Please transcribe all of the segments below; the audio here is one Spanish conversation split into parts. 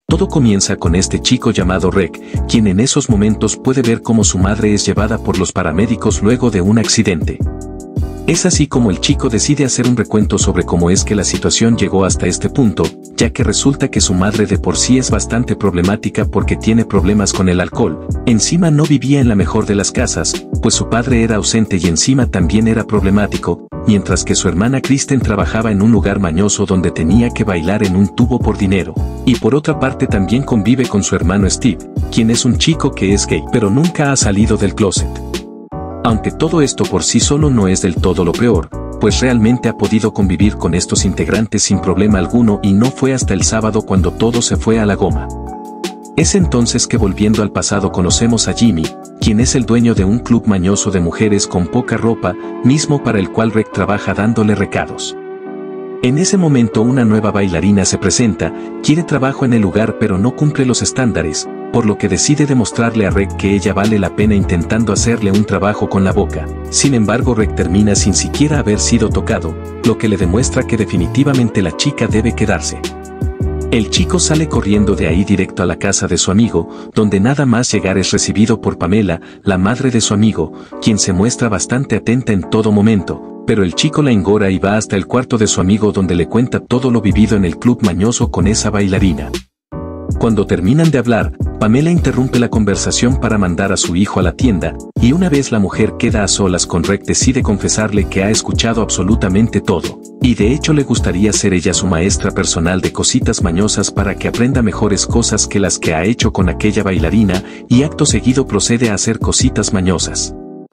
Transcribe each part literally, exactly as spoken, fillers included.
Todo comienza con este chico llamado Rek, quien en esos momentos puede ver cómo su madre es llevada por los paramédicos luego de un accidente. Es así como el chico decide hacer un recuento sobre cómo es que la situación llegó hasta este punto, ya que resulta que su madre de por sí es bastante problemática porque tiene problemas con el alcohol, encima no vivía en la mejor de las casas, pues su padre era ausente y encima también era problemático, mientras que su hermana Kristen trabajaba en un lugar mañoso donde tenía que bailar en un tubo por dinero, y por otra parte también convive con su hermano Steve, quien es un chico que es gay, pero nunca ha salido del closet. Aunque todo esto por sí solo no es del todo lo peor, pues realmente ha podido convivir con estos integrantes sin problema alguno y no fue hasta el sábado cuando todo se fue a la goma. Es entonces que volviendo al pasado conocemos a Jimmy, quien es el dueño de un club mañoso de mujeres con poca ropa, mismo para el cual Rek trabaja dándole recados. En ese momento una nueva bailarina se presenta, quiere trabajo en el lugar pero no cumple los estándares, por lo que decide demostrarle a Rek que ella vale la pena intentando hacerle un trabajo con la boca. Sin embargo, Rek termina sin siquiera haber sido tocado, lo que le demuestra que definitivamente la chica debe quedarse. El chico sale corriendo de ahí directo a la casa de su amigo, donde nada más llegar es recibido por Pamela, la madre de su amigo, quien se muestra bastante atenta en todo momento, pero el chico la engora y va hasta el cuarto de su amigo donde le cuenta todo lo vivido en el club mañoso con esa bailarina. Cuando terminan de hablar, Pamela interrumpe la conversación para mandar a su hijo a la tienda, y una vez la mujer queda a solas con Rek decide confesarle que ha escuchado absolutamente todo, y de hecho le gustaría ser ella su maestra personal de cositas mañosas para que aprenda mejores cosas que las que ha hecho con aquella bailarina, y acto seguido procede a hacer cositas mañosas.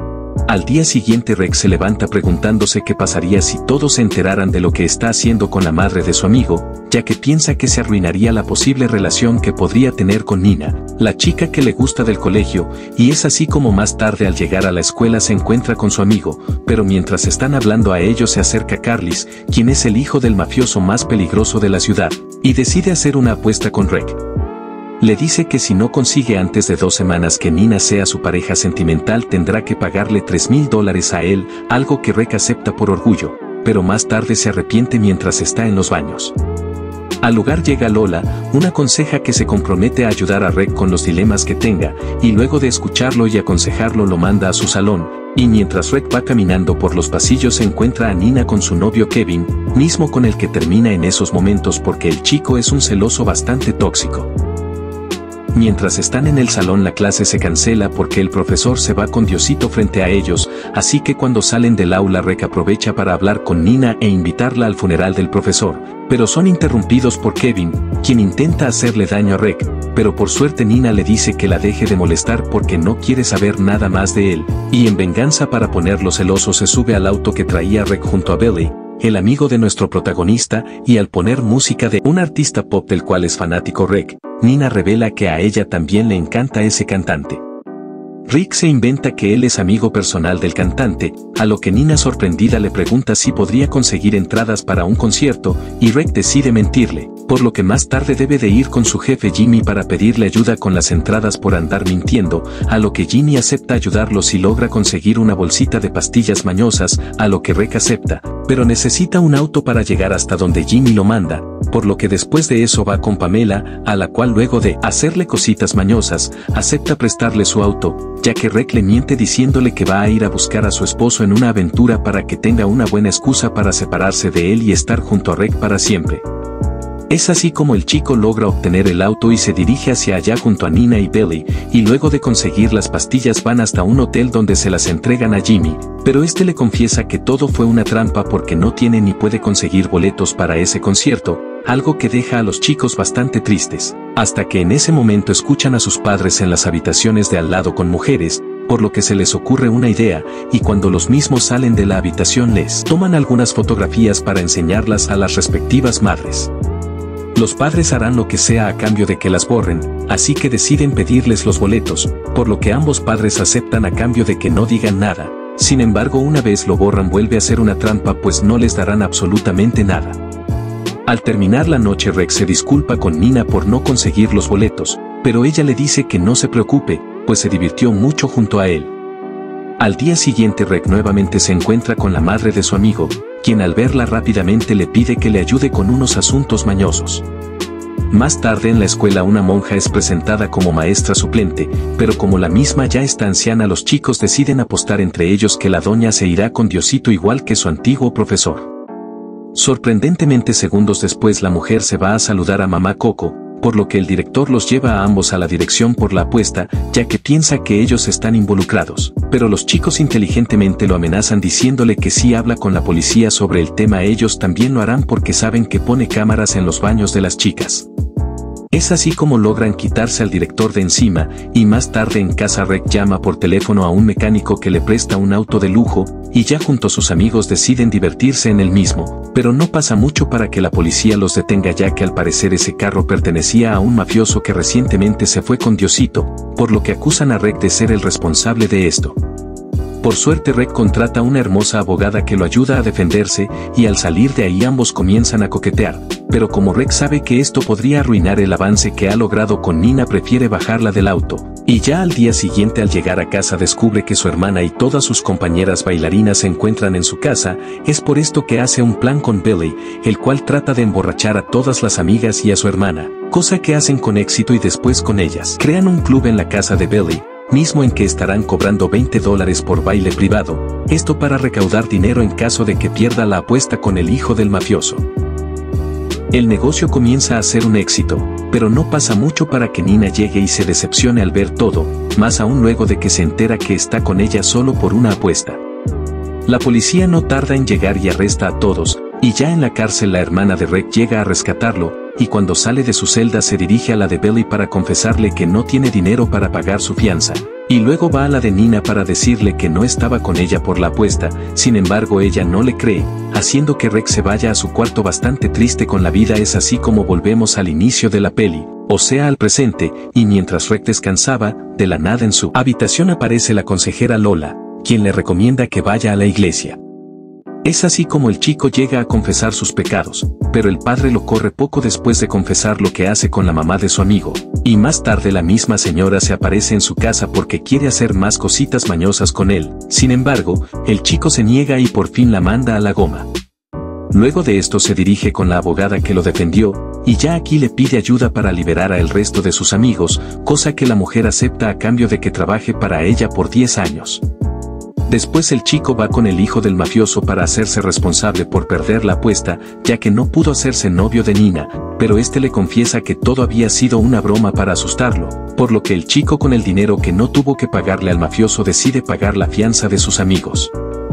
Al día siguiente Rek se levanta preguntándose qué pasaría si todos se enteraran de lo que está haciendo con la madre de su amigo, ya que piensa que se arruinaría la posible relación que podría tener con Nina, la chica que le gusta del colegio, y es así como más tarde al llegar a la escuela se encuentra con su amigo, pero mientras están hablando a ellos se acerca Carlis, quien es el hijo del mafioso más peligroso de la ciudad, y decide hacer una apuesta con Rek. Le dice que si no consigue antes de dos semanas que Nina sea su pareja sentimental tendrá que pagarle tres mil dólares a él, algo que Rek acepta por orgullo, pero más tarde se arrepiente mientras está en los baños. Al lugar llega Lola, una conseja que se compromete a ayudar a Rek con los dilemas que tenga, y luego de escucharlo y aconsejarlo lo manda a su salón, y mientras Rek va caminando por los pasillos se encuentra a Nina con su novio Kevin, mismo con el que termina en esos momentos porque el chico es un celoso bastante tóxico. Mientras están en el salón la clase se cancela porque el profesor se va con Diosito frente a ellos, así que cuando salen del aula Rek aprovecha para hablar con Nina e invitarla al funeral del profesor, pero son interrumpidos por Kevin, quien intenta hacerle daño a Rek, pero por suerte Nina le dice que la deje de molestar porque no quiere saber nada más de él, y en venganza para ponerlo celoso se sube al auto que traía Rek junto a Billy, el amigo de nuestro protagonista, y al poner música de un artista pop del cual es fanático Rek, Nina revela que a ella también le encanta ese cantante. Rick se inventa que él es amigo personal del cantante, a lo que Nina sorprendida le pregunta si podría conseguir entradas para un concierto, y Rek decide mentirle, por lo que más tarde debe de ir con su jefe Jimmy para pedirle ayuda con las entradas por andar mintiendo, a lo que Jimmy acepta ayudarlos y logra conseguir una bolsita de pastillas mañosas, a lo que Rek acepta, pero necesita un auto para llegar hasta donde Jimmy lo manda, por lo que después de eso va con Pamela, a la cual luego de hacerle cositas mañosas, acepta prestarle su auto, ya que Rek le miente diciéndole que va a ir a buscar a su esposo en una aventura para que tenga una buena excusa para separarse de él y estar junto a Rek para siempre. Es así como el chico logra obtener el auto y se dirige hacia allá junto a Nina y Billy, y luego de conseguir las pastillas van hasta un hotel donde se las entregan a Jimmy, pero este le confiesa que todo fue una trampa porque no tiene ni puede conseguir boletos para ese concierto, algo que deja a los chicos bastante tristes, hasta que en ese momento escuchan a sus padres en las habitaciones de al lado con mujeres, por lo que se les ocurre una idea, y cuando los mismos salen de la habitación les toman algunas fotografías para enseñarlas a las respectivas madres. Los padres harán lo que sea a cambio de que las borren, así que deciden pedirles los boletos, por lo que ambos padres aceptan a cambio de que no digan nada. Sin embargo, una vez lo borran vuelve a ser una trampa pues no les darán absolutamente nada. Al terminar la noche Rek se disculpa con Nina por no conseguir los boletos, pero ella le dice que no se preocupe, pues se divirtió mucho junto a él. Al día siguiente Rek nuevamente se encuentra con la madre de su amigo, quien al verla rápidamente le pide que le ayude con unos asuntos mañosos. Más tarde en la escuela una monja es presentada como maestra suplente, pero como la misma ya está anciana, los chicos deciden apostar entre ellos que la doña se irá con Diosito igual que su antiguo profesor. Sorprendentemente, segundos después la mujer se va a saludar a mamá Coco, por lo que el director los lleva a ambos a la dirección por la apuesta, ya que piensa que ellos están involucrados, pero los chicos inteligentemente lo amenazan diciéndole que si habla con la policía sobre el tema ellos también lo harán porque saben que pone cámaras en los baños de las chicas. Es así como logran quitarse al director de encima, y más tarde en casa Rec llama por teléfono a un mecánico que le presta un auto de lujo, y ya junto a sus amigos deciden divertirse en el mismo, pero no pasa mucho para que la policía los detenga, ya que al parecer ese carro pertenecía a un mafioso que recientemente se fue con Diosito, por lo que acusan a Rec de ser el responsable de esto. Por suerte Rec contrata a una hermosa abogada que lo ayuda a defenderse, y al salir de ahí ambos comienzan a coquetear, pero como Rec sabe que esto podría arruinar el avance que ha logrado con Nina, prefiere bajarla del auto, y ya al día siguiente al llegar a casa descubre que su hermana y todas sus compañeras bailarinas se encuentran en su casa. Es por esto que hace un plan con Billy, el cual trata de emborrachar a todas las amigas y a su hermana, cosa que hacen con éxito y después con ellas crean un club en la casa de Billy, mismo en que estarán cobrando veinte dólares por baile privado, esto para recaudar dinero en caso de que pierda la apuesta con el hijo del mafioso. El negocio comienza a ser un éxito, pero no pasa mucho para que Nina llegue y se decepcione al ver todo, más aún luego de que se entera que está con ella solo por una apuesta. La policía no tarda en llegar y arresta a todos, y ya en la cárcel la hermana de Rec llega a rescatarlo, y cuando sale de su celda se dirige a la de Billy para confesarle que no tiene dinero para pagar su fianza, y luego va a la de Nina para decirle que no estaba con ella por la apuesta. Sin embargo ella no le cree, haciendo que Rec se vaya a su cuarto bastante triste con la vida. Es así como volvemos al inicio de la peli, o sea al presente, y mientras Rec descansaba, de la nada en su habitación aparece la consejera Lola, quien le recomienda que vaya a la iglesia. Es así como el chico llega a confesar sus pecados, pero el padre lo corre poco después de confesar lo que hace con la mamá de su amigo, y más tarde la misma señora se aparece en su casa porque quiere hacer más cositas mañosas con él. Sin embargo, el chico se niega y por fin la manda a la goma. Luego de esto se dirige con la abogada que lo defendió, y ya aquí le pide ayuda para liberar a el resto de sus amigos, cosa que la mujer acepta a cambio de que trabaje para ella por diez años. Después el chico va con el hijo del mafioso para hacerse responsable por perder la apuesta, ya que no pudo hacerse novio de Nina, pero este le confiesa que todo había sido una broma para asustarlo, por lo que el chico, con el dinero que no tuvo que pagarle al mafioso, decide pagar la fianza de sus amigos.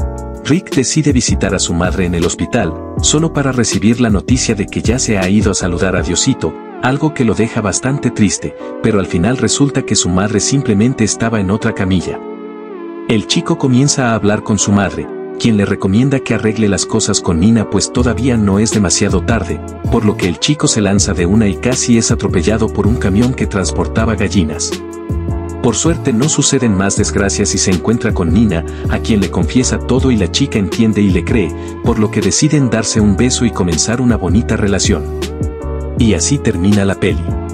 Rick decide visitar a su madre en el hospital, solo para recibir la noticia de que ya se ha ido a saludar a Diosito, algo que lo deja bastante triste, pero al final resulta que su madre simplemente estaba en otra camilla. El chico comienza a hablar con su madre, quien le recomienda que arregle las cosas con Nina pues todavía no es demasiado tarde, por lo que el chico se lanza de una y casi es atropellado por un camión que transportaba gallinas. Por suerte no suceden más desgracias y se encuentra con Nina, a quien le confiesa todo y la chica entiende y le cree, por lo que deciden darse un beso y comenzar una bonita relación. Y así termina la peli.